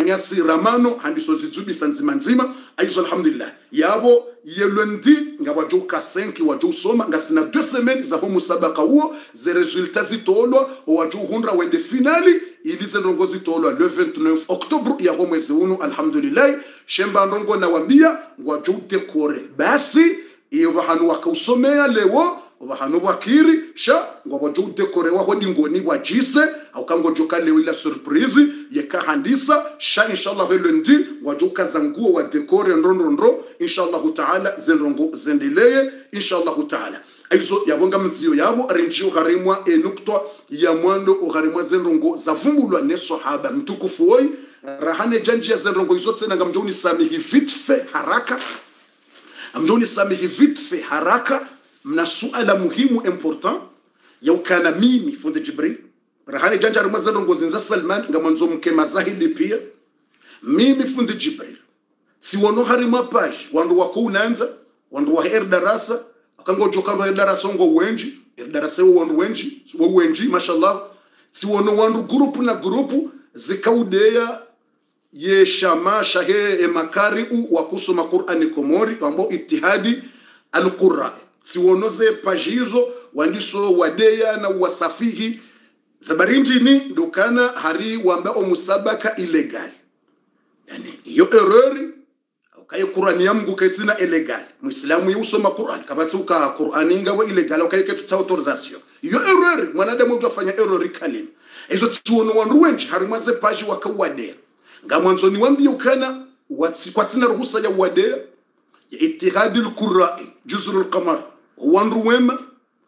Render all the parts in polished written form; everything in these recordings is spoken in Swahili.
manyasi ramano handiso zizubi sanzima nzima aizo alhamdulillah yabo yelundi nga wajuka 5 waju soma nga sina 2 semaines za homu sabaka huo ze resultats zitolwa waju hundra wende finali ilize ndongozi tolwa le 29 octobre ya mwezi huu alhamdulillah shemba ndongo na wambia waju dekore basi iyo bahanu wakausomea leo bahanu wakiri sha waju dekore wa hodingoni wajise au kango joka leo ila surprise yeka handisa sha inshallah lundi waju kazanguo wa dekore ndondondro inshallah taala zenrongo zendeleye inshallah taala aizo yabonga mzio yabo renjio harimwa enukto ya mwando uharimwa zenrongo zavumbulwa ne sahaba mtukufu woi rahane janji ya zenrongo izo tena ngamjoni samihi vitfe haraka amjoni samihi vitfe haraka mna suala muhimu important ya ukana mimi funde Jibril rahane janji harimwa zenrongo zinza Salman ngamanzo mke mazahidi pia mimi funde Jibril si wono harimwa page wandu wako unanza wandu wa darasa kango jokando darasa ngo wenji darasa wandu wenji mashallah si wono wandu group na group zikaudeya ye shama shahe e makari u wakusoma Qur'ani komori ambo itihadi al-Qur'an si wono ze pajizo wandiso wadeya na wasafihi zabarinji ni dokana hari wamba o musabaka illegal yani yo erreur kaya Qur'ani ya Mungu kaitina illegal muislamu yusoma Qur'an kabatuka Qur'ani ngawa illegal kaya ketu autorisation yo erreur mwanadamu utafanya error kalima ezo tuono wandu wenji harimaze page wakawade ngamwanzo ni wambi ukana kwatina ruhusa ya wade ya itihad al-Qur'an juzr al-qamar wandu wema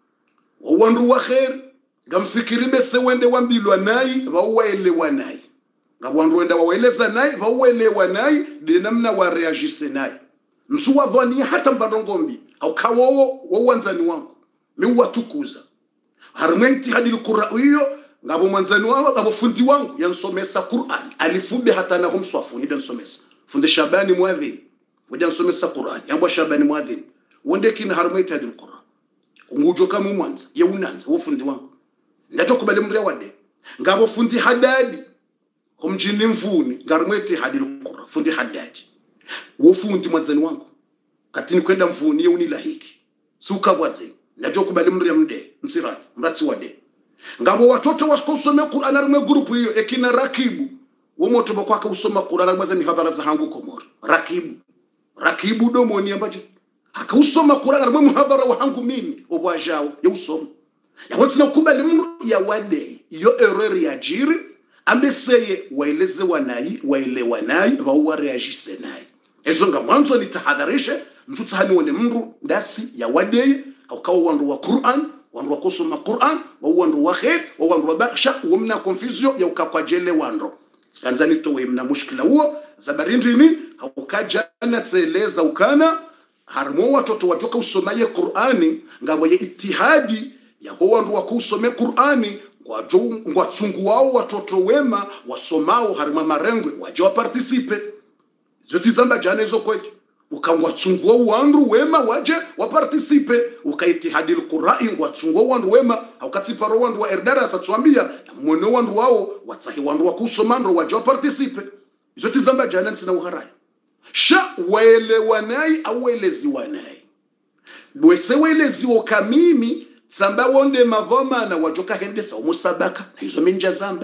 wandu wa khair ngamfikiri bese wende wambilwa nayi wawaelewa nayi ngabwandu wenda waeleza naye waelewa naye de namna wa reagise naye msuwa dhani hata mbandongombi au kawo wawanzani wangu mimi watukuza harmenti hadi al-Qur'an hiyo ngabo mwanzani wangu ngabo fundi wangu yansomesa Qur'an alifube hata na humswafu nida nsomesa funde Shabani Muadhin wenda nsomesa Qur'an yambo Shabani Muadhin wende kina harmenti hadi al-Qur'an ngujo kama mwanza ya unanza wo fundi wangu ndatokubale mri wade ngabo fundi Hadadi kumjini mvuni ngarumwete hadil Qur'an fundi Haddadi wo fundi mwanzani wangu katini kwenda mvuni ye unilahiki suka bwaze najo kubali mri mde msirati mrati wade ngabo watoto wasikosome Qur'an arumwe group hiyo ekina rakibu wo moto bakwaka usoma Qur'an arumwe ni hadhara za hangu komoro rakibu domoni ambaje akausoma Qur'an arumwe muhadhara wa hangu mimi obwajao ya usoma ya watsina kubali mri ya wade yo error ya jiri ambeseye waeleze wanayi waelewa nayi wawa reagise nayi ezo ngamwanzo ni tahadharishe mtutani wone mru ndasi ya wadeye au kawa wandu wa Qur'an wandu wa kusoma Qur'an wandu wa khair wandu wa baksha wamna confusion ya ukakwajele wandu kanzani towe mna mushkila huo zabarindi ni haukaja na tseleza ukana harmo watoto wajoka usomaye Qur'ani ngaboye itihadi ya wandu wa kusoma Qur'ani ngwatsungu wao watoto wema wasomao harima marengwe waje wa participe zoti zamba jana hizo kwetu ukangwatsungu wao wandu wema waje wa participe ukaitihadi al-Qur'an ngwatsungu wandu wema ukatiparo wandu wa darasa tuambia mwone wandu wao watsahi wandu wa kusoma ndo waje wa participe zoti zamba jana sina uharai sha waelewa nayi awelezi wanai bwese welezi okamimi samba wonde mavoma na wajoka hendesa umusabaka na hizo minja zamba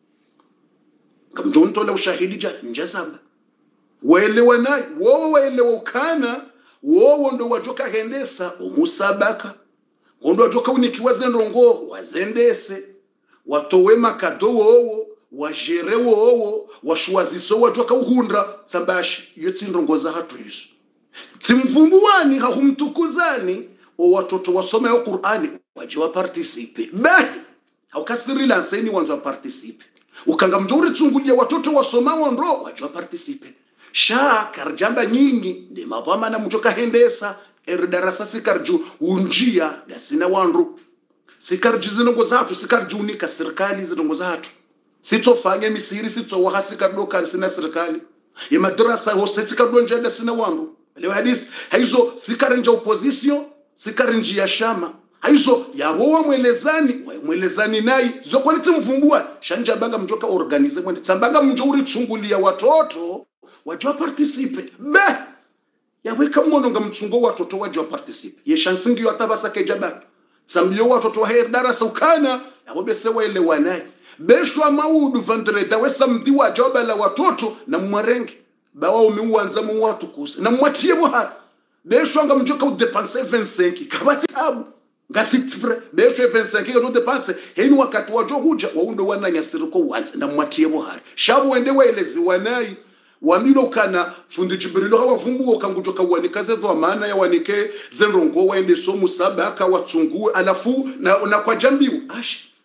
kamjonto la ushahidi ja ninja zamba waelewa naye waelewa ukana wao ndo wajoka hendesa umusabaka ndo wajoka unikiwaze ndongo wazendese watowe makado wao wajere wao washuwaziso wajoka uhundra sambashi yotsi ndongo za hatu hizo timvumbuani hahumtukuzani o watoto wasome ya Qur'ani waje wa participe bahi haukasiri la seni wanzo participe ukanga mjuri tsungulia watoto wasoma wandro waje wa participe sha karjamba nyingi de mavama na mjoka hendesa darasa sikarju unjia dasina wandro sikarju zinongo zatu sikarju unika serikali zinongo zatu sitofanya misiri sitowahasi kadoka sina serikali ya madrasa hose sikadonja dasina wandro leo hadisi hizo sikarenja opposition sikarinji ya shama Aizo yabo wa mwelezani nayi zokwaliti mvumbua shanja banga mjoka organize mwende tsambanga mjori tsungulia watoto wajua participe be yaweka mwono nga mtsungo watoto wajua participe ye shansingi yatabasa kejaba tsambio watoto wa darasa ukana yabo bese wele wanai beshwa maudu vendreda wesa mdi wajaba la watoto na mwarenge bawa umiwanza mu watu kusa na mwatie bwa beshwa nga mjoka udepanse 25 kabati abu ngasitipre beshwe 25 ngo depanse heni wakati wajo huja waundo wananya siriko wanze na mwatie bohari shabu wende waelezi wanai wamilo kana fundi jibirilo hawa vumbu kangujoka wanikaze vo maana ya wanike zenrongo wende somu saba aka watsungue alafu na kwa jambiu ashi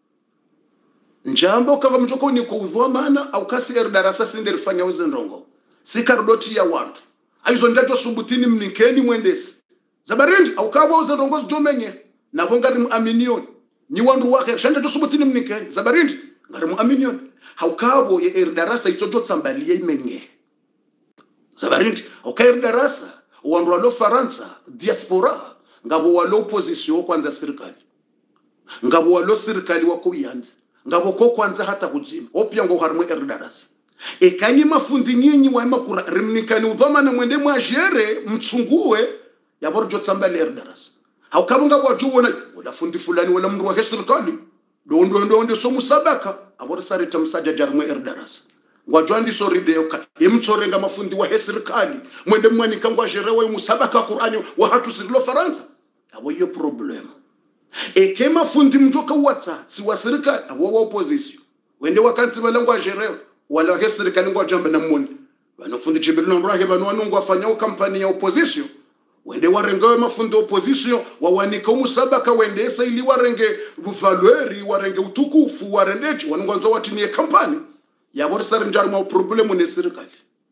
njambo kama mjoko ni ko udhwa maana au kasi darasa sinderifanya zenrongo sikardoti ya watu aizo ndajo subutini mnikeni mwendesi zabarindi au kabo uzenrongozi jomenye na ngari muaminion ni wandu wake shanda tusubutini mnike zabarindi ngari muaminion au kabo ye darasa itojo tsambalie imenye zabarindi au ka darasa wandu walo Faransa diaspora ngabo walo opposition kwanza serikali ngabo walo serikali wako yandi ngabo ko kwanza hata kujima opya ngo harmu darasa ekanyi mafundi nyinyi wa makura rimnikani udhama na mwende mwajere mtsungue yabor jotsambale darasa haukabunga wajuona wala fundi fulani wala mru wa serikali ndo so musabaka abor sare tamsaja jarmu darasa ngwajwandi so rideo ka imtsorenga mafundi wa serikali mwende mwani kangwa jerewe musabaka Qur'ani wa hatu sirilo Faransa abo yo problem kema fundi mjoka watsa si wa serikali abo wa opposition wende wakansi balangwa jerewe wala serikali ngwajamba na mwoni banofundi chibirino mrahe banwanu ngwafanya kampani ya opposition wende warengewe mafundo opposition wawanika umusabaka wende esa ili warenge buvalueri warenge utukufu warendeji wanungonzo watiniye kampani yabo sari njaruma problemu ne serikali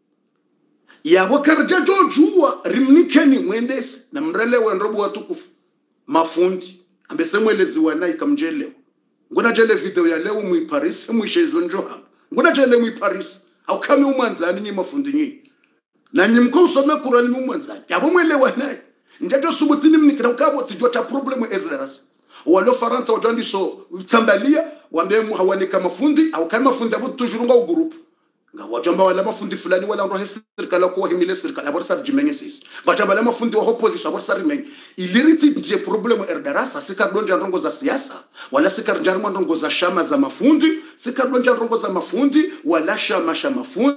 yabo karja jojua rimnikeni mwendesi na mrele wenrobu watukufu mafundi ambese mwelezi wanai kamjelewa ngona jele video ya leo mu Paris mwishezo njoha ngona jele mu Paris au kama umanzani nyi mafundi nyi na nyimko usome Qur'ani mumwanzani yabo mwelewa naye njajo subutini mnikira ukabo tijota problemu erras walo Faransa wajandi so tsambalia wambe hawanika mafundi au kama mafundi abo tujurunga u group nga wajamba wala mafundi fulani wala ndo serikali ko himile serikali abo sar jimenye sis bataba la mafundi wa opposition abo sar menye iliriti ndiye problemu erdarasa sikardonja ndongo za siasa wala sikarjarma ndongo za shama za mafundi sikardonja ndongo za mafundi wala shama mafundi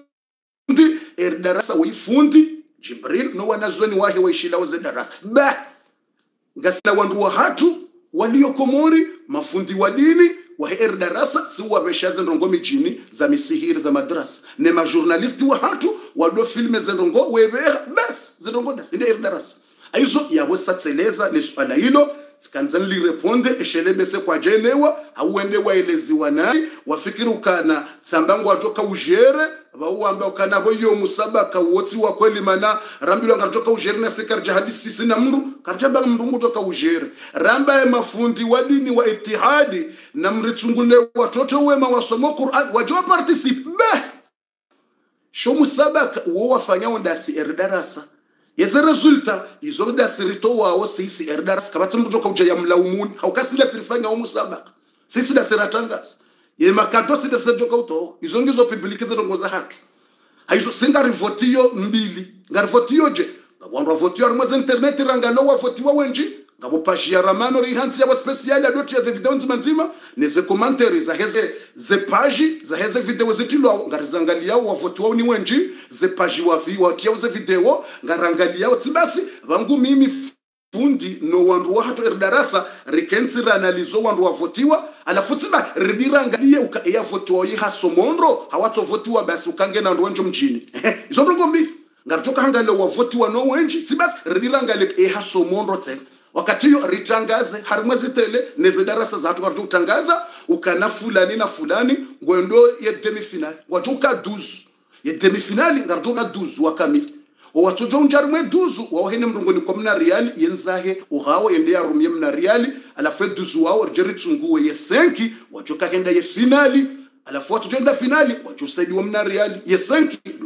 darasa wifundi Jibril no wanazoni wahe waishilao ze darasa ba ngasina wandu wa hatu walio Komori mafundi wa dini wa darasa si wabeshaze ndongo mijini za misihiri za madrasa ne majournalisti wa hatu wado filme ze ndongo webe bas ze ndongo das inde darasa aizo yabo satseleza le swala hilo sikanzani li responde eshelebese kwa jelewa hauende waelezi wanai wafikiri ukana sambangu watoka ujere bauamba ukana boyo musabaka woti wa kweli mana rambilo ngatoka ujere na sikarja hadisi sina mndu karjaba mndu kutoka ujere ramba ya mafundi wa dini wa itihadi na mritungule watoto wema wasomo Qur'an wajua participe ba sho musabaka uo wafanya ndasi darasa yeze resulta izo da sirito wao sisi erdaras kabati mtu toka uja ya mlaumuni au kasila sirifanya au musabaka sisi da siratangas ye makato sida sejoka uto izo ngizo publikize ndongoza hatu aizo singa rivotio mbili ngarivotio je ngabondwa votio armaz internet rangalo wa votiwa wenji ngabo page ya ramano rihansi ya special adoti ya video nzima neze commentary za heze ze page za heze video zitilo ngarizangalia wa votiwa ni wenji ze page wa tia ze video ngarangalia utibasi bangu mimi fundi no wandu wa hatu darasa rikensira analizo wandu wa votiwa alafutiba ribirangalia ukaya votiwa yi hasomondro hawato votiwa basi ukangena ndo wenjo mjini izo ndongo mbi ngaritoka hangalo wa votiwa no wenji tibasi ribirangalia hasomondro te wakati yo ritangaze harimwezi tele neze darasa za hatu kartu utangaza ukana fulani na fulani ngwendo ye demi final wajuka 12 ye demi finali ngaritoka 12 wakamili watujo unjarumwe 12 wawahene mrungoni kwa mna riali yenzahe ugawa yende ya rumye mna riali alafu 12 wao rjeritunguwe ye 5 wajuka henda ye finali alafu watujo enda finali wajusaidi wa mna riali ye 5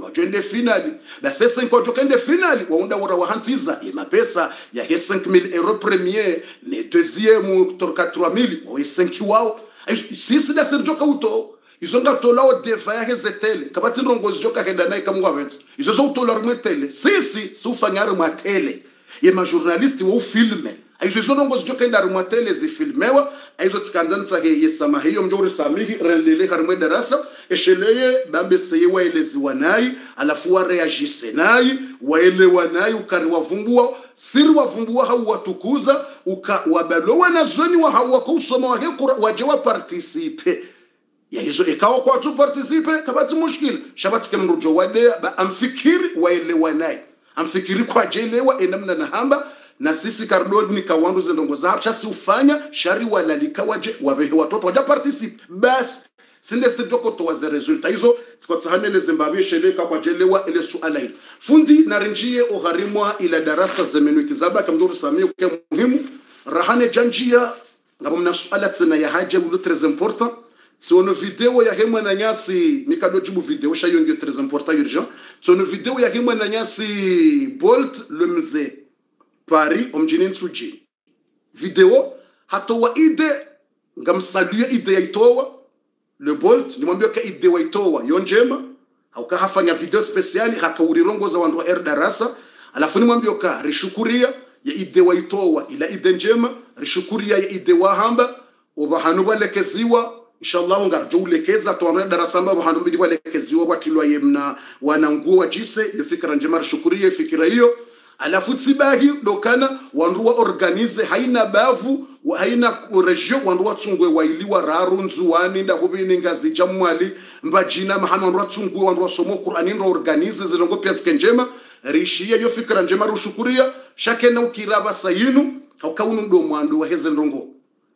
wajende finali ba sasa kwa jokende finali waunda wa hantiza ya mapesa ya 5000 euros premier ne deuxième torka 3000 wa 5 wao sisi da serjoka uto izonga tolao deva ya hezetele kabati ndongozi joka henda naye kamwa wetu izo zo tolar mwetele sisi sufanyare mwatele ye ma journaliste wo filme aizo zo ndongozi joka ndar mwatele zi filmewa aizo tsikanzana tsahe yesama hiyo mjori samihi rendele harmwe darasa esheleye bambe seyewa elezi wanai alafu wa reagise nai waelewa nai ukari wavumbua siri wavumbua hau watukuza wabalowa na zoni wa hau wakusoma wa hekura wajewa participe ya hizo ikawa kwa tu participe kabati mushkil shabati kama mrujo wade ba amfikiri waelewa naye amfikiri kwa jelewa enamna na hamba na sisi kardoni ni kawandu zendongo za chasi ufanya shari walalika waje wabehe watoto waja participe bas sinde sitoko to waze resulta hizo sikotsahane Zimbabwe sheleka kwa jelewa ile suala hili fundi na rinjie ogharimwa ila darasa zemenuiti zaba kamjuru samia kwa muhimu rahane janjia ngabo mna suala tena ya haja ulu très important sono video ya hema na nyasi nikadojibu video shayo ndio très important urgent sono video ya hema na nyasi Bolt le mzee Paris omjini Nsuji video hatowa ide ngamsaluye ide yaitowa le Bolt nimwambia ka ide waitowa yonjema hauka hafanya video speciali hakawurirongo za wandu wa darasa alafu nimwambia ka rishukuria ya ide waitowa ila ide njema rishukuria ya ide wahamba obahanu walekeziwa inshallah ngarjo ulekeza tuanwe darasa mba bahanu bidi walekeziwa watilwa yemna wananguo wajise ile fikra njema rishukuria fikira hiyo alafu tsibahi dokana wandu wa organize haina bavu haina region wandu watsungwe wailiwa rarunzu wani nda hubini ngazi jamwali mbajina mahana wandu watsungwe wandu wasomo Qur'ani ndo organize zilongo pia sikenjema rishia yo fikra njema rushukuria shakena ukiraba sayinu haukaunu ndo mwandu wa heze ndongo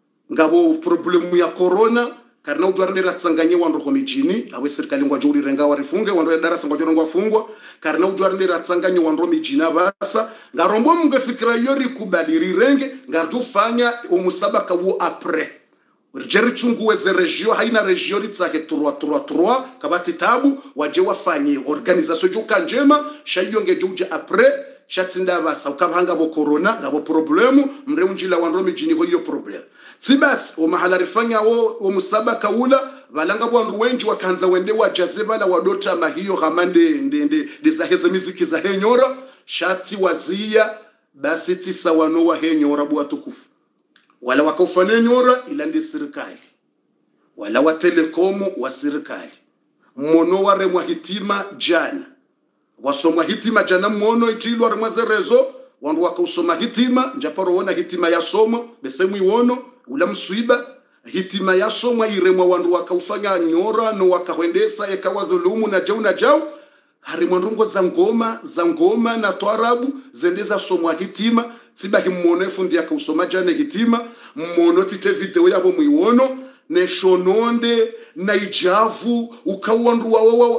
ngabo problemu ya corona karna udwarne ratsanganye wandu komijini awe serikali ngwa juri renga warifunge wandu darasa ngwa jori ngwa fungwa karna udwarne ratsanganye wandu mijina basa ngarombo munge fikira yori kubadiri renge ngartufanya umusabaka wo après urjeri tsunguwe ze regio haina regio ritsake 3 kabati tabu waje wafanye organisation joka njema shayonge juje après shatsinda basa ukabhanga bo corona ngabo problemu mreunjila wandu mijini ho yo problem sibas o mahala rifanya o musabaka ula balanga bwandu wenji wakanza wende wajazeba la wadota mahiyo gamande ndende dizaheze miziki za henyora shati wazia basi tisa wano wa henyora bwatukufu wala wakofane nyora ila ndi serikali wala wa telekomu wa serikali mmono ware mwa hitima jana wasomwa hitima jana mmono itilwa remaze rezo wandu wakausoma hitima njaparo wona hitima ya somo besemu iwono ula msuiba hitima ya somo iremwa wandu wakaufanya nyora no wakahwendesa ekawa dhulumu na jau harimwa ndongo za ngoma na twarabu zendeza somwa hitima sibahi mmono fundi akausoma jana hitima mmono tite video yabo muiwono ne shononde na ijavu ukawandu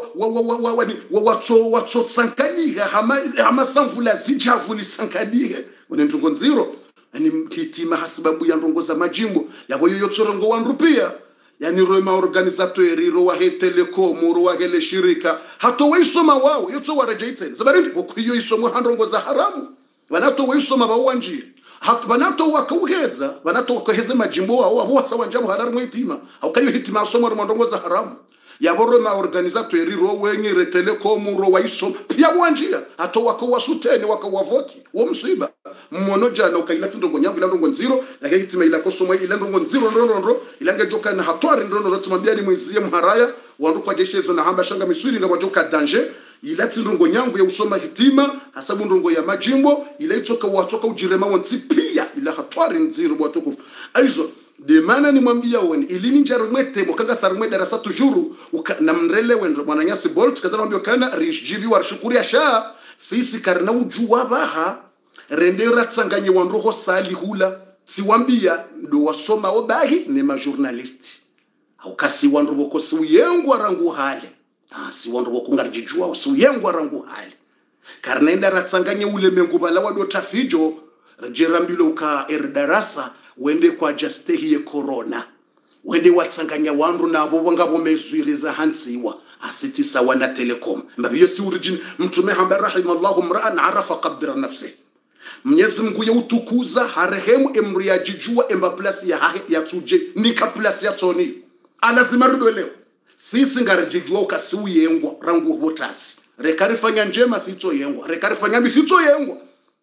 watso sankadiga hama sanvula zijavu li sankadiga unentungo nziro ani hitima hasibabu ya ndongo za majimbo yabo yotsorongo wandu pia yani roma organizateur ro wa telekom ro wa hele shirika hato waisoma wao yotso warejaiten zabarindi bokuyo isomwa handongo za haramu wanato waisoma bawanjiri hatu banato wakauheza banato wakaheze majimbo wao abo sawa njabo haramu hitima au kayo hitima asoma rumandongo za haramu yaboro na organizateur ro wenye telekom ro waiso pia wanjia hato wakawasuteni wakawavoti wo msiba mmono jana ukailati ndongo nyambo ila ndongo nziro lakini hitima ila kosoma ila ndongo nziro ndo ila joka na hatwari ndo tumambia ni mwizie mharaya wandu kwa jeshezo na hamba shanga misuri ngabo joka danger ilati ndongo nyangu ya usoma hitima hasabu ndongo ya majimbo ila itoka watoka ujirema wanti pia ila hatwari nziro bwatukufu aizo de mana ni mwambia woni ilini njaro mwete mokanga sarumwe darasa tujuru na mrele wendo mwananyasi Bolt kadana mwambia kana rijibi warshukuria sha sisi karna ujuwa baha rendera tsanganye wandu ho sali hula siwambia ndo wasoma obahi ne ma journalist au kasi wandu boko siyengu arangu hale si wandu boko ngarjijua siyengu arangu hale karnenda ratsanganye ule mengubala wado tafijo jerambilo uka darasa wende kwa jastehi ye corona wende watsanganya wandu nabo ngabo mezwiriza hansiwa asiti sawa na Telecom mbabiyo si origin mtume hamba rahimallahu mra'an arafa qadra nafsi Mwenyezi Mungu ya utukuza harehemu emri ya jijua emba place ya hahe ya tuje nika place ya toni alazima rudoleo sisi ngarijijua ukasiu yengwa rangu hotasi rekarifanya njema sito yengwa rekarifanya bisito yengwa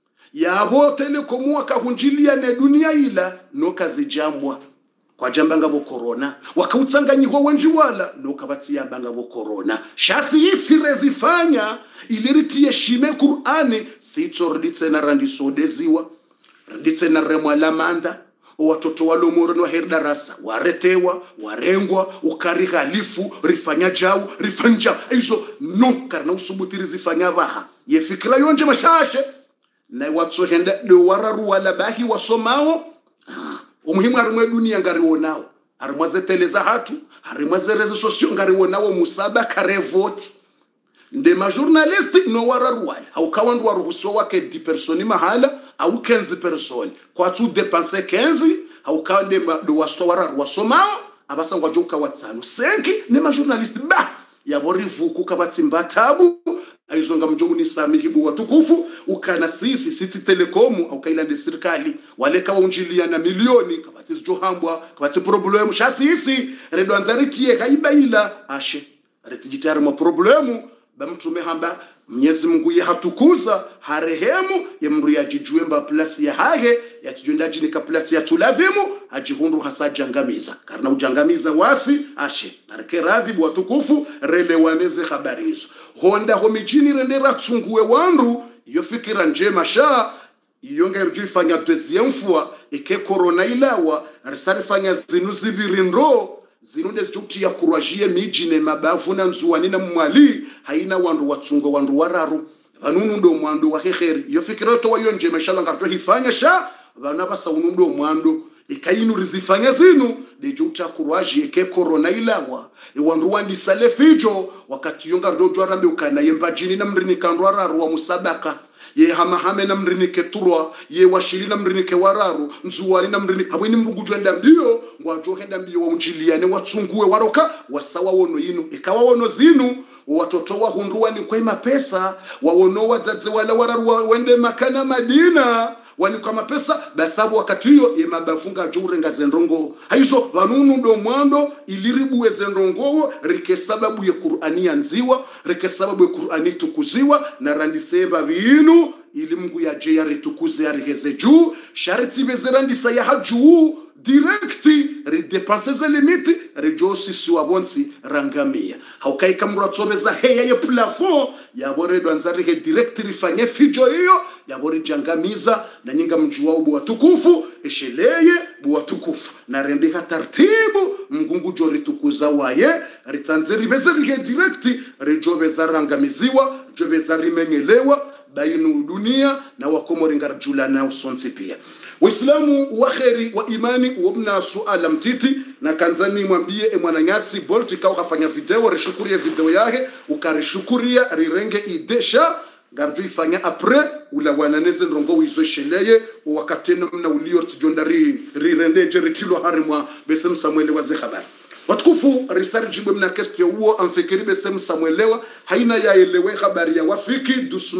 yabo Telecom wakahunjilia ne dunia ila nokazijambwa kwa jamba ngabo corona wakautsanganyihwa wenji wala nokabatia bangabo corona shasi isire zifanya iliritie shime Qur'ani sito rditse na randi sodeziwa rditse na remwa lamanda watoto walomoro no herdarasa waretewa warengwa ukariha lifu rifanya jau rifanja hizo no karna usubutiri zifanya baha ye fikra yonje mashashe na watu henda do wararu wala bahi wasomao umuhimu harimwe dunia ngariwonao harimwaze teleza hatu harimwaze rezo sosio ngariwonao musabaka revoti nde majournalisti no wararuwala au kawandu waruhusiwa wake 10 personi mahala au 15 personi kwa tu dépenser 15 au kande do waswa wararu wasomao abasangwa joka watano 5 ne majournalisti ba yaborivuku kabatsimba tabu aizonga mjogu ni samihibu watukufu ukana sisi City Telecom au kailande serikali wale kawa unjilia na milioni kabati johambwa kabati problemu shasisi redo anzaritie kaibaila ashe retijitari ma problemu bamtume hamba Mwenyezi Mungu ye hatukuza harehemu ya mru ya jijuemba place ya hage ya tujondaji nika place ya tuladhimu ajihundu hasa jangamiza karna ujangamiza wasi ashe nareke radhi watukufu relewaneze habari hizo honda homijini rendera tsunguwe wandu iyo fikira njema sha iyonga irjifanya deuxième fois ike corona ilawa risarifanya zinu zibirindo zinunde zijuti ya kurajie mijine mabavu na nzuwani na mwali haina wandu watsungo wandu wararu vanunu ndo mwandu wa heheri iyo fikira yoto wa yonje meshala ngarto hifanya sha vana basa unundo mwandu ikainu rizifanya zinu dejuta kurajie ke corona ilawa wandu wandi sale fijo wakati yonga dojo arambe ukana yembajini na mrini kandu wararu wa musabaka ye hamahame na mrinike turwa ye washiri na mrinike wararu nzuwari na mrinike habweni mbugujwe ndambio ngwajo henda mbio waunjiliane watsunguwe waroka wasawa wono yinu ikawa wono zinu watoto wa hunduwa ni kwema pesa wawono wadzadze wala wararu wende makana Madina wani kwa mapesa basabu wakati hiyo ye mabafunga jure nga zendrongo haizo vanunu ndo mwando iliribuwe zendrongo rike sababu ya Qur'ani yanziwa rike sababu ya Qur'ani tukuziwa na randiseba binu ili Mungu ya je yari tukuze yari heze juu sharti bezerandisa ya haju directi redepense ze limiti rejosi siwabonsi rangamia haukai kamura tsobeza heya ye plafond ya bore do anzari he direct rifanye fijo hiyo ya bore jangamiza na nyinga mjua ubu watukufu esheleye bu watukufu na rende tartibu mgungu jori tukuza waye ritanzeri bezeri he direct rejobeza rangamiziwa jobeza rimengelewa bainu dunia na wakomori ngarjula na usonsi pia Waislamu wa kheri wa imani wabna suala mtiti na kanzani mwambie mwananyasi Bolt ikao kafanya video rishukurie video yake ukarishukuria rirenge idesha garjo ifanya apres ula wananeze ndongo wizo sheleye wakateno mna ulio tijondari rirende jeritilo harimwa besem Samuel waze habari watukufu risarjibwe mna question huo amfikiri besem Samuelewa haina ya elewe habari ya wafiki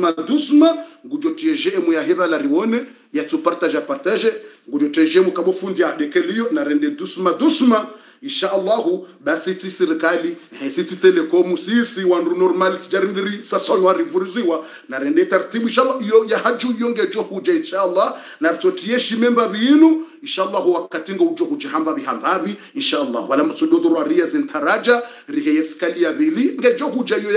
dusma ngujotie emu ya heba la riwone ya tu partage ngujotie mu kabofundi ya dekelio na rende dusma inshallah basi ti serikali City Telecom sisi wandu normal tijarindiri sasa warivuriziwa na rende taratibu inshallah yo ya haju yonge jo huja inshallah na totie shimemba binu inshallah wakatinga ujo hujihamba bihambabi inshallah wala mtsudodo ria zentaraja rihe yeskali ya bili ngejo huja yo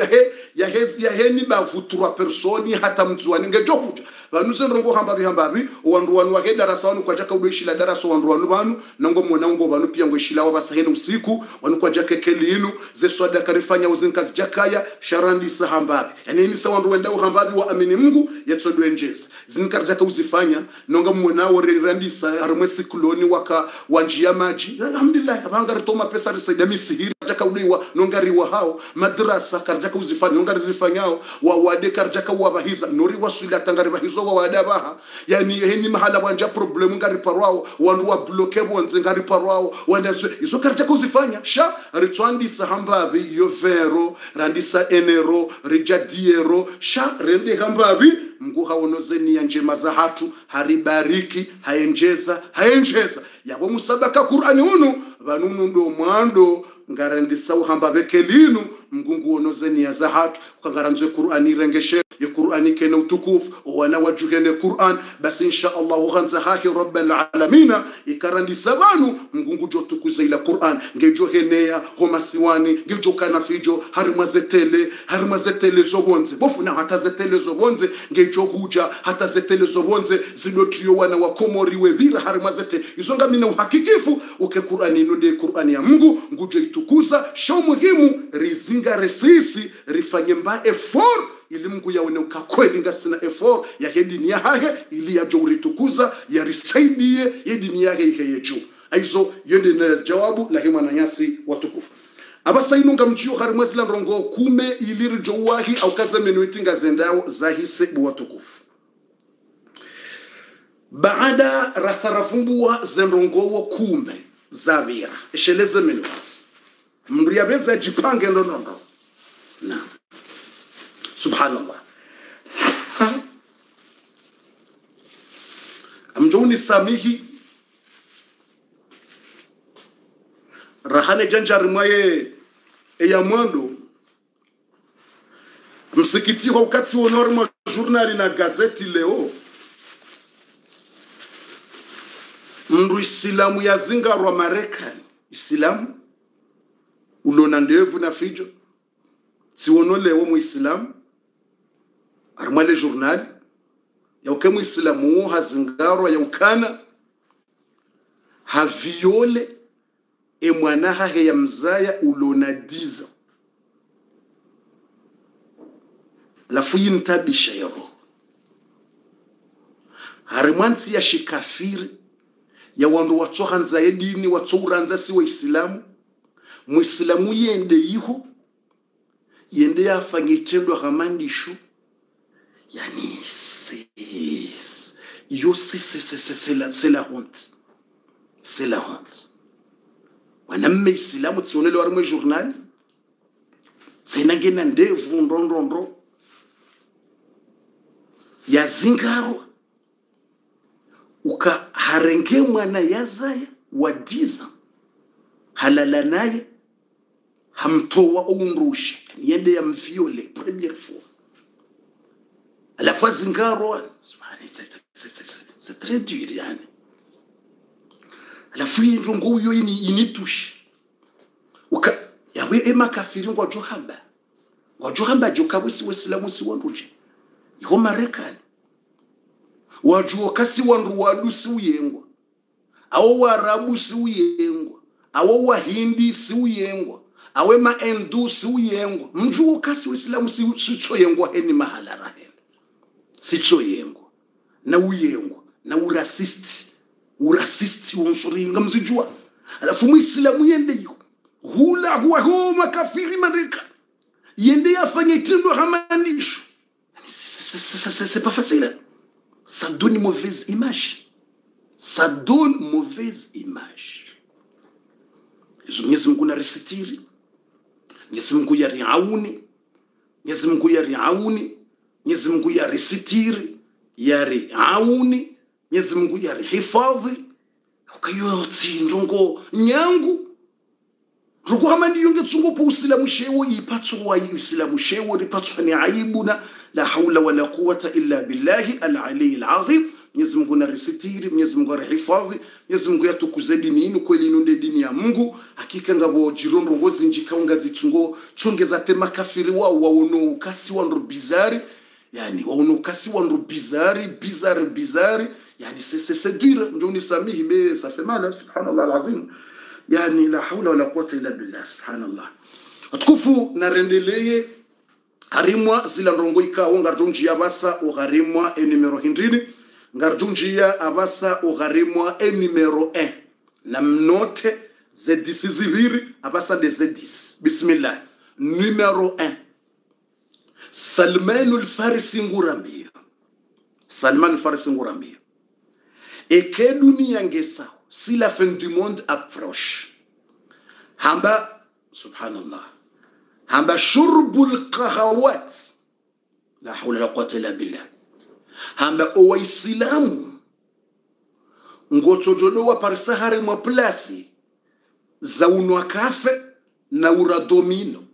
ya he ni bavutura personi hata mtuani ngejo huja banuze ndongo hamba bihambabi wandu wanu wake darasa wanu kwa jaka udoishila darasa wandu wanu banu nango mwana ngo banu pia ngoishila wabasahene usiku wanu kwa jaka kelinu ze swada karifanya uzinkazi jakaya sharandi sahambabi yani ni sawandu wenda uhambabi wa amini Mungu yatsodo enjeza zinkar jaka uzifanya nonga mwana wore randisa harumwe sikuloni waka wanjia maji alhamdulillah abanga ritoma pesa risaida misihiri karjaka uliwa nongariwa hao madrasa karjaka uzifanya nongari zifanyao wawade karjaka wabahiza nori wasuli atangari bahizo wawadabaha yani heni mahala wanja problem ngari parwao wandu wa bloke bonze ngari parwao wanda izo karjaka uzifanya sha ritwandi sahambabi yo vero randisa enero rijadiero sha rende hambabi mgu haonozeni ya njema za hatu haribariki haenjeza yabo musabaka Qur'ani hunu vanunu ndo mwando ngarandisa uhamba bekelinu mgungu onozeni ya za hatu ukangaranzwe Qur'ani rengeshe ya Qur'ani kena utukufu wana wajuhene Qur'an basi insha Allah ghanza haki rabbil alamin ikarandisa banu mgungu jotukuza ila Qur'an ngejohenea homasiwani ngejokana fijo harimazetele zobonze bofuna hata zetele zobonze ngejohuja hata zetele zobonze zilotiyo wana wakomori webira harimazete izonga mina uhakikifu uke Qur'ani nunde Qur'ani ya Mungu ngujo itukuza sho muhimu rizinga resisi rifanye mba effort ili Mungu yaone ukakweli ngasina effort ya dini yake ili ya joritukuza ya risaidie ya dini yake ikayeju aizo yende na jawabu la hema na nyasi watukufu abasa inunga mchio harimwezi la rongo kume ili jowahi au kaza menuitinga zendao zahise watukufu baada rasarafumbua zenrongowo kume zabira esheleze minuti mriyabeza jipange ndonondo na subhanallah amjoni samihi rahane janjari mwaye ya mwando msikiti kwa wakati wonorma journali na gazeti leo mndu Islamu ya zingarwa Marekani Islamu ulona ndevu na fijo siwono lewo mu Islamu armale journal ya ukemu Islamu hazingarwa ya ukana haviole emwanaha he ya mzaya ulona diza la fuyintabisha yaro harimwansi ya shikafiri ya wandu watsohanza yedini watsoranza si wa Islamu muislamu yende yiho yende yafanye tendo hamandisho yani c'est la honte wanamme Islamu tionele warmwe journal senagena ndevu ndondondro ya zingaro uka harenge mwana yazaya wadiza halala naye hamtoa undusha yende ya mfiole première fois à la fois zingaro c'est très dur yani à la fois ndongo yo initushi uka yawe ema kafiri ngo johamba jokabwisi wesilamu si wanduje iho Marekani wajuo kasi wandu wadusi uyengwa awo warabu si uyengwa awo wahindi si uyengwa awe maendu si uyengwa mjuo kasi wesilamu si tsoyengwa heni mahala rahel si tsoyengwa na uyengwa na urasisti wonsoringa mzijua alafu muislamu yende yo hula huwa makafiri Marekani yende yafanye tendo hamandisho c'est pas facile. Ça donne une mauvaise image. Mwenyezi Mungu na resitiri. Mwenyezi Mungu ya riauni. Mwenyezi Mungu ya resitiri. Ya riauni. Mwenyezi Mungu ya rihifadhi. Ukayoti ndongo nyangu. Rugo hamandi yonge tsungo po Uislamu shewo ipatso wa Uislamu shewo ripatso ni aibuna la hawla wala quwwata illa billahi al-ali al-azim. Mwenyezi Mungu na resitiri, Mwenyezi Mungu arihifadhi, Mwenyezi Mungu yatukuze dini inu kweli nunde dini ya Mungu. Hakika ngabo jirondo ngozi njika ungazi tungo chongeza tema kafiri wao waono ukasi wandu bizari yani waono ukasi wandu bizari yani c'est dur ndio nisamihi mais ça fait mal subhanallah al-azim. Yani la hawla wala quwwata illa billah subhanallah. Atukufu na rendeleye harimwa zila ndongo ikawo ngarjunjia basa uharimwa numero hindrini ngarjunjia abasa uharimwa numero 1 na mnote Z10 ziviri abasa de Z10. Bismillah. Numéro 1. Salman al-Farisi ngurambia. Salman al-Farisi ngurambia. Et que dunia ngesa, si la fin du monde approche. Hamba, subhanallah. Hamba shurbul qahawat. La hawla la quwwata illa billah. Hamba owaisilamu. Ngotojodo wa parisahari mwa plasi. Za unwa kafe na uradomino.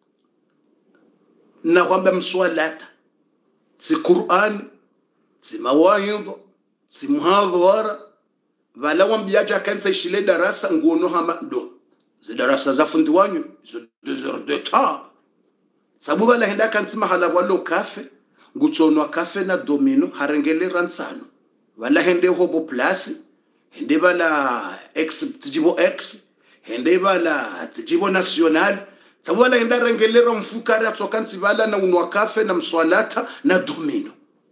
Na kwamba mswalata. Si Qur'an, si mawaidha, si muhadhara. Vala wambiaja kanisa ishile darasa nguono hama ndo. Zi darasa za fundi wanyu, zo 2 heures de temps. Sabu vala henda kanisa mahala walo kafe, ngutono kafe na domino harengele ransano. Vala hende hobo plasi, hende vala X, tijibo X, hende vala tijibo national. Sabu vala henda rengele ramfukari atokansi vala na unwa kafe na mswalata na domino.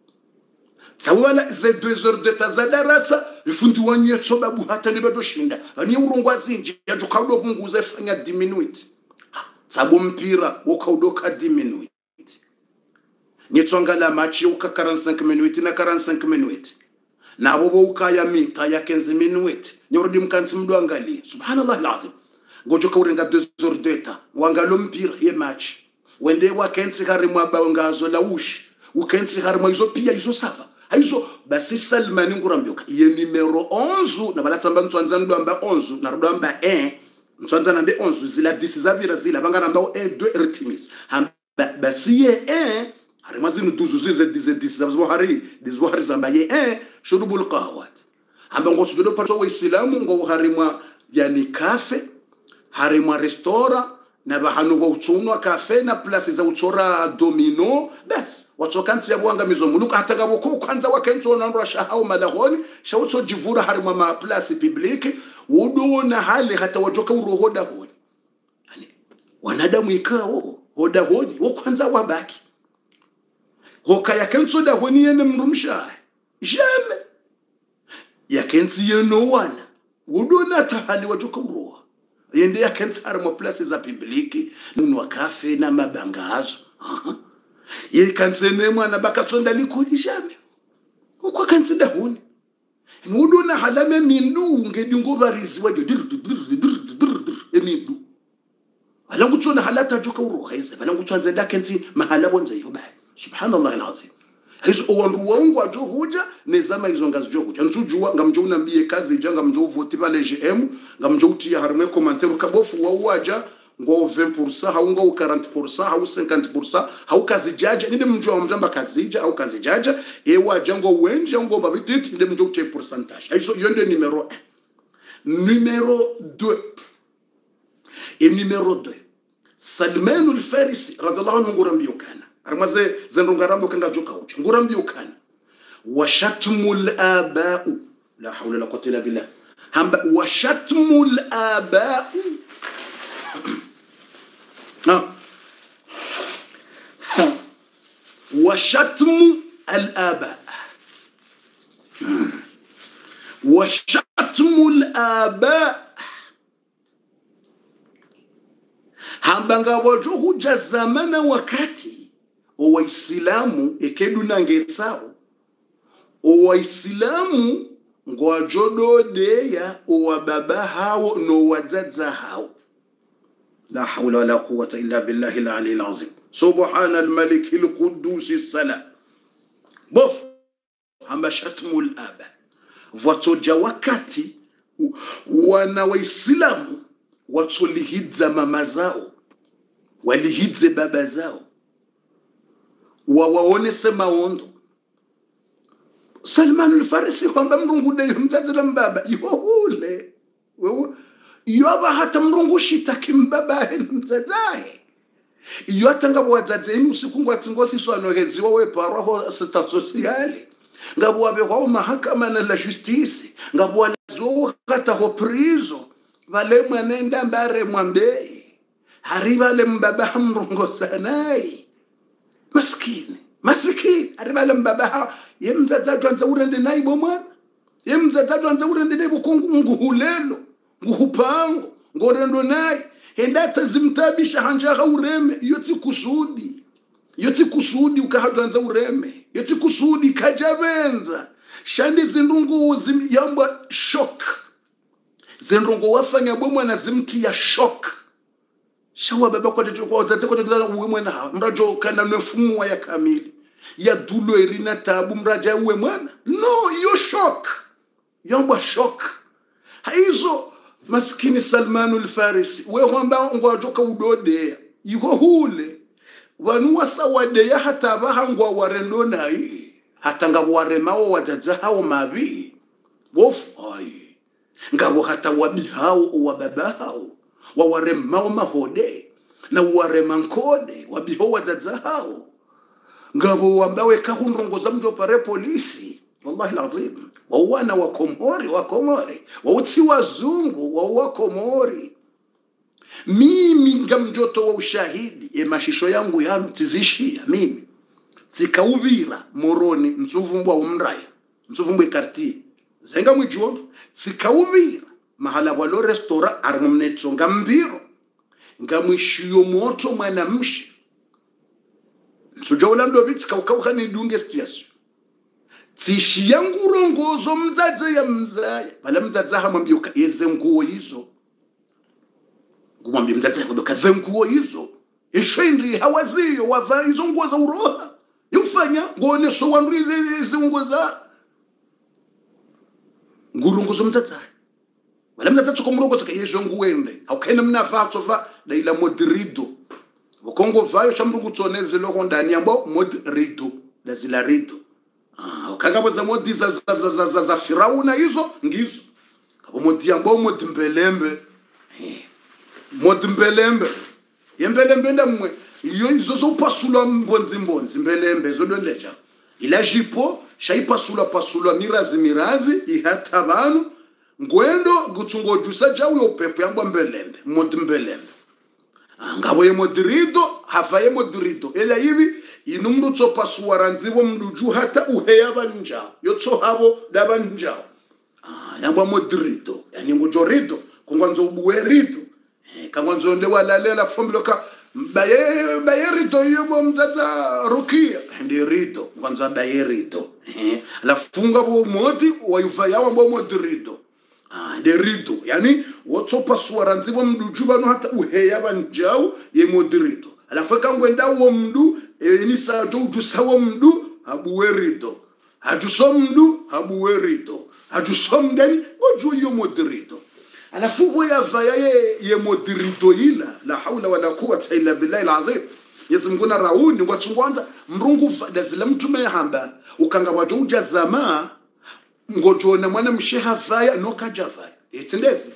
Sabu vala ze 2 heures de temps za darasa, ifundi wanyu yatsobabu hata nibedo shinda. Ani urungwa zinji, yajukaudo kunguza ifanya 10 minutes. Sabu mpira, wakaudoka 10 minutes. Nyetwanga la match uka 45 minutes na 45 minutes. Na bobo ukaya mita ya 15 minutes. Nyorudi mkansi mdu angali. Subhanallah alazim. Ngojoka urenga 2 heures de temps. Wangalo mpira ye match. Wende wakensi harimwa baongazo la ushi. Ukensi harimwa hizo pia hizo safa. Hizo basi Salman ngurambioka. Ye numero 11 na balatamba mtwanza ndo amba 11 na ndo amba 1. Mtwanza nande 11 zila 10 zavira zila banga namba 1 2 retimis. Basi ye 1 harimazinu 12 10 zazo hari dizbo hari zamba ye 1 shurubul qahwat. Amba ngosudo parto wa Islamu ngo harimwa yani kafe, harimwa restaurant na bahanu wa utunwa kafe na place za utora domino bas watokansi ya buanga mizomuluka hata gabo ko kwanza wakenzo na rasha hao malahoni shauto jivura harimwa ma place publique wudu na hali hata wajoka urohoda honi yani wanadamu ikao hoda hodi wo kwanza wabaki hoka yakenzo da honi yene mrumsha jame yakenzi yeno wana wudu na tahali wajoka uroho yende ya kensara mo place za publique nunwa kafe na mabangazo ye kansene mwana bakatsonda likulishame uko kansida huni mudu na halame mindu ngedingo barizi waje emindu alangutsona halata joka uroheze balangutsanze da kensi mahala bonze yoba subhanallah alazim hizo owandu wangu ajo huja nezama hizo ngazi jo huja ntujua ngamjo unambie kazi janga mjo vote pale GM ngamjo utia harme commentaire kabofu wawaja ngo 20% au ngo 40% au 50% au kazi jaja nide mjo mjamba kazija au kazi jaja waja ngo wenje ngo babititi nide mjo uche pourcentage hizo yonde numero 1 numero 2 et numero 2 Salman al-Farisi radiyallahu anhu ngurambio kana armaze zendongarambo kanga joka ucha ngurambio kana washatmul aba'u la hawla la quwwata illa billah hamba washatmul aba'u washatmu al-aba washatmu al-aba hamba ngabojo huja zamana wakati Waislamu ekedu nangesao Waislamu ngwajodo deya wababa hao no wazaza hao la hawla wala quwwata illa billahi al-ali al-azim subhana al-malik al-quddus as-salam bof hamba shatmul aba watoja wakati wana Waislamu watolihidza mama zao walihidze baba zao wawaone sema ondo Salman al-Farisi kwamba mrungu de mtazila mbaba yohule yoba hata mrungu shitaki mbaba mtazahe yota ngabo wazaze usiku ngwatingosi swana hezi wawe paroho assistant sociale ngabo wabe kwa mahakama na la justice ngabo walazo kata ho prizo vale mwanenda mbare mwambe hariba le mbaba mrungu sanai maskini arriba lembaba yemzatatu anza urende naibo mwana yemzatatu anza urende naibo kongu nguhulelo nguhupango ngorendo naye henda tazimtabisha hanja ureme yoti kusudi ukahadwanza ureme yoti kusudi kajabenza shandi zindungu yamba shock zindungu wafanya bomwa na zimti ya shock shawa baba kwa tete kwa tete uwe mwana mrajo kana nefumwa ya kamili ya dulo irina tabu mraja uwe mwana no yo shock yamba shock haizo maskini Salmanul Farisi we kwamba ngwajoka udode yuko hule wanuwa sawade ya hata bahangwa warendo nai hata ngabo waremao wajaja hao mabi wof ai ngabo hata wabi hao wababa hao wawaremao mahode na waremankode wabi hao wajaja hao ngabo wambawe kahunrongoza mjo pare polisi wallahi alazim wawana wakomori wauti wazungu wakomori mimi ngamjoto wa ushahidi mashisho yangu yanu tizishia mimi tikauvira moroni msuvumbwa umraya msuvumbwa quartier zenga mwijua tikauvira mahala walo restaurant armumnetso ngambiro ngamwishiyo moto mwana mshi sujola ndo bitsi kaukauka ni dunge situation tishi yangu rongozo mdzadze ya mzaya bala mdzadze hamwambioka eze nguo hizo ngumwambia mdzadze kudoka ze nguo hizo ishindi hawaziyo wava hizo nguo za uroha yufanya ngone so wandrize hizo nguo za ngurongozo mdzadze bala mdzadze komrongozo ka hizo nguo ende haukaina mnafatso va daila modrido ukongo vayo shamrugu tsoneze loko ndani yambo modrido lazila rido ukanga boza modi za Firauna hizo ngizo kabo modi ambao modi mbelembe yembelembe ndamwe iyo izo zo pasula mbonzi mbelembe zo ndondeja ila jipo pasula mirazi ihata abantu ngwendo gutsungo jusa jawe opepe yambwa mbelembe modi mbelembe ngabo ye modrido hafa ye modrido ela hivi inumru tso pasuara nzibo mduju hata uheya banjao yotso habo dabanjao yambwa modrido yani ngojorido kongwanzo ubuerido kangwanzo nde walalela fombiloka bayerido yobo mzata rukia ndi rido kwanza bayerido la funga bo modi wayuva yawo mbo modrido de rido yani wotsopa suara nzibo mduju bano hata uheya banjao ye modrido alafu kangwenda wo mdu ni sa joju sawo mdu abuwerido hajusomdu abuwerido hajusomdani oju yo modrido alafu boya vaya ye modrido ila la hawla wala quwwata illa billahi alazim yazimguna rauni watsungwanza mrungu dazila mtume hamba ukanga wajoja zama ngojona mwana msheha vaya nokajava etindezi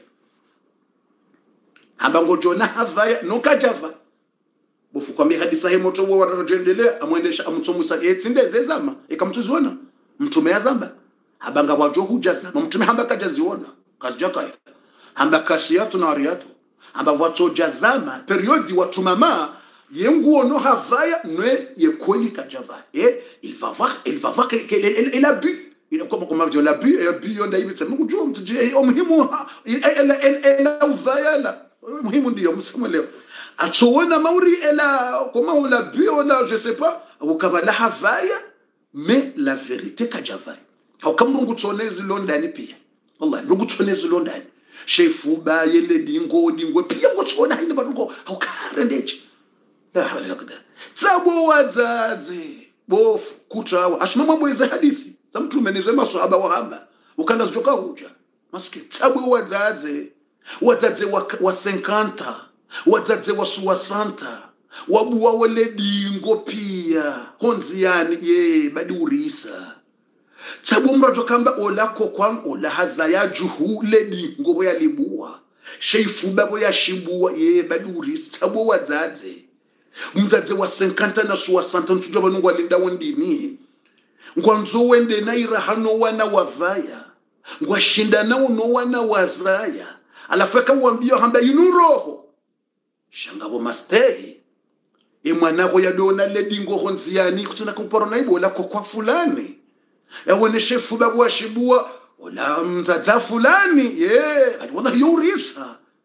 hamba ngojona havaya nokajava bofu kwambia hadisa he moto wa warajendelea amwendesha amutsomusa etindezi zama ekamtuzona mtume yazamba habanga wajoja zama mtume hamba kajaziona kazijaka hamba kashiatu na ariatu hamba watoja zama periodi watu mama yengu ono havaya nwe yekweli kajava il va voir qu'il a bu comment dire la bu yonda ibitsa mukujua mtije muhimu ela uvayala muhimu ndio msemo leo atsoona mauri ela comment la bu ona je sais pas ukabala havaya mais la vérité kajava haukamrungu tsonezi londani pia wallahi lukutsonezi londani shefu ba yele dingo pia ngotsona hinde baruko haukarendeje la hawla la qadar tsabo wadzadze bofu kutawa ashimama mweze hadisi za mtume nizwe maswahaba wahamba ukanga zijoka huja maski tsabo wadzadze wa 50 wadzadze wa 60 wabuwa wele dingo pia honziani ye badi urisa tsabo mrajo kamba olako kwang ola hazaya juhu ledi ngobo ya libua shefu babo ya shibua ye badi urisa tsabo wadzadze mdzadze wa 50 na 60 ntujwa banungu walinda wondini ngwanzo wende naira hano wana wavaya ngwashinda nao no wana wazaya alafeka wambio hamba inuroho shangabo mastehi mwanako ya dona ledingo honziani kutuna kumporo na ibo la kwa fulani ewone shefu babu washibua wala mdzadza fulani ye adwana yurisa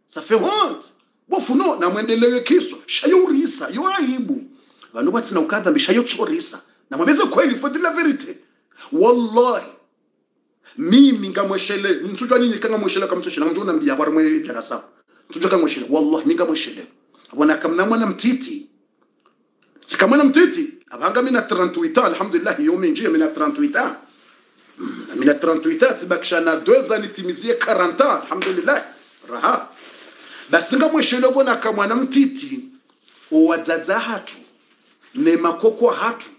ça fait honte bofu no na muendelee kiswa shayorisa yo aibu vanhu vatsina ukadha bishayo tsorisa na mwabeze kweli for the verity wallahi mimi ngamweshele nsujwa nyinyi kanga mweshele kamtoshe na mjona mbia kwa mwe darasa nsujwa kanga mweshele wallahi ningamweshele wana kamna mwana mtiti sikamwana mtiti abanga mina 38 alhamdulillah yomi njia mina 38 mina 38 tibakishana 2 ans nitimizie 40 alhamdulillah raha basi ngamweshele bona kamwana mtiti owadzaza hatu ne makoko hatu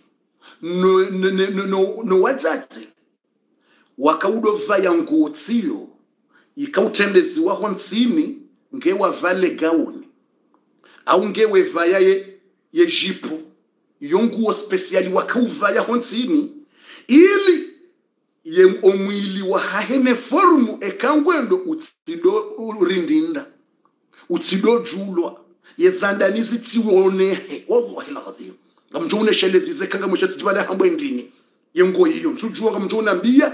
no wadzadze wakaudova ya nguotsio ikautendeziwa hontsini ngewa vale gauni au ngewe vaya ye jipo yonguo speciali wakauvaya hontsini ili ye omwili wa hahene formu ekangwendo utsido urindinda utsido julwa yezandanizi tsiwonehe wallahi alazim ngamjone shelezi zekanga mshatibale hambo indini yengo yiyo mtujua ngamjona mbia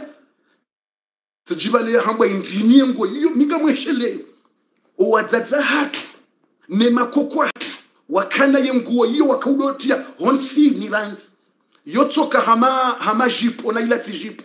tjibale hambo indini yengo yiyo mingamweshele owadzadza hatu ne makoko hatu wakana yengo yiyo wakaudotia hontsini ranzi yotsoka hama jipo na ila tijipo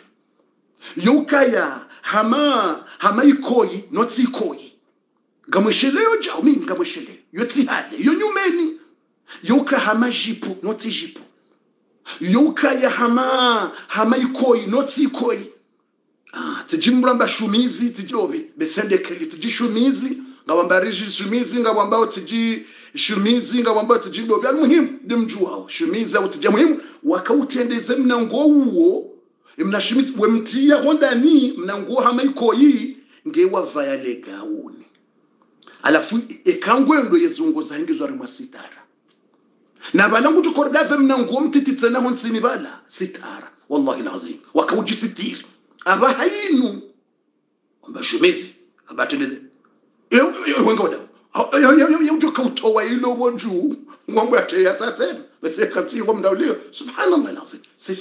yokaya hama ikoyi notsi ikoyi ngamwesheleo jao mimi ngamweshele yoti hale yonyumeni yoka hama jipo noti jipo yoka ya hama ikoyi noti ikoyi tijimramba shumizi tijobe besende kali tijishumizi ngawamba riji shumizi ngawamba tiji shumizi ngawamba tijidobe almuhimu demjuao shumizi au tija muhimu wakautendeze mnango uo mnashumizi wemtia hondani mnango hama ikoyi ngewa vaya legauni alafu ekangwendo yezungoza hingizwa rimwa sitara na balangu tukordave mnango mtititsena honsini bala sitara wallahi alazim wakauji sitiri aba hayinu ambashumizi abatende wengoda yo utowa ilo boju ngombe ateya satena bese kapti ngombe ndawlio subhanallah alazim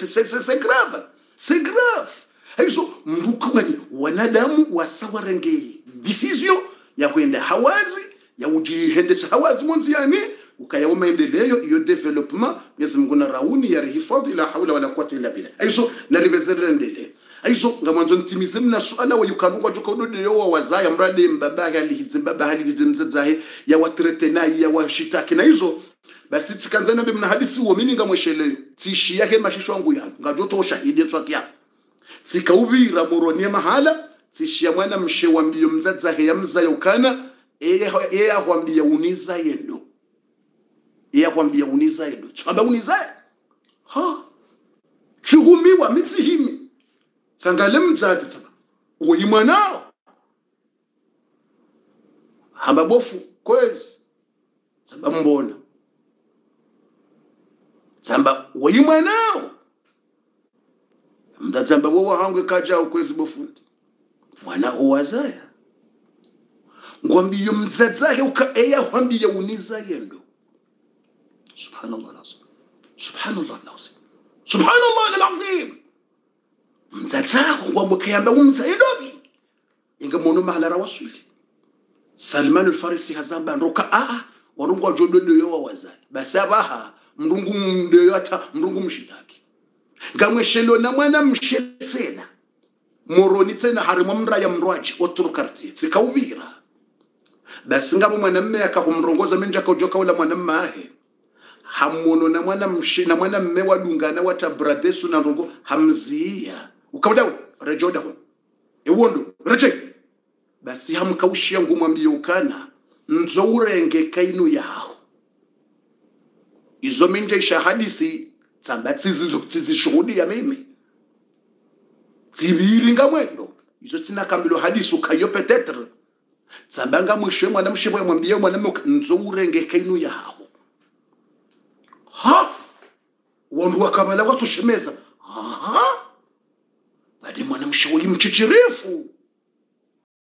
c'est grave hizo mrukani wanadamu wasawarengei decision ya kwenda hawazi ya ujihendesha hawazi monziani ukaya maendeleo iyo development Mwenyezi Mungu na rauni ya hifadhi la haula wala quwwata illa billah aizo na ribezerendele aizo ngamanzo ntimize mna suala wa yukanungwa jokodo yo wazaya mrade mbaba alihizimba alihizimzazahe ya watretena ya washitaki na hizo basi tsikanzana be mna hadisi wo mini ngamwesheleyo tishi yake mashisho wangu yangu ngajoto shahidi tswakia tikaubira muroni mahala tishia mwana mshe wambio mzazahe ya mza yokana yeye akwambia uniza yendo yeye akwambia uniza yendo tsamba uniza chugumiwa mitihimi sangale mzadi tsaba uyimwanao hamba bofu kwezi tsamba mbona tsamba uyimwanao mdatsamba wowa hangu kaja ukwezi bofundi mwana huwazaya ngwambiyo mzazahe ukaeya wambiya uniza yendo subhanallah alazim subhanallah alazim subhanallah alazim mzazahe ngwambukeyamba unza yedobi inga mono mahala rawasuli Salman al-Farisi hazamba nroka warungu jododo yo wazali basabaha mrungu mdeata mrungu mshitaki ngamweshelo na mwana mshetena moroni tena harimo mraya mrwaji oturukarti tikaubira basi ngamo mwanamme akakumrongoza menja kajoka wala mwanamme ahe hamono na mwana mshi na mwana mme wadungana wata bradesu na rongo hamzia ukawdawo rejoda ho ewondo reje basi hamkaushia ngumwambie ukana nzourenge kainu yao izo menja shahadisi tsambatsizi zokutizishuhudi ya mimi tibiri ngamwendo izo tsina kambilo hadisi ukayo peut-être tsambanga mwishe mwana mshebwe mwambie mwana nzourenge kainu yao wandu wakabala watu shemeza bade mwana mshauri mchichirefu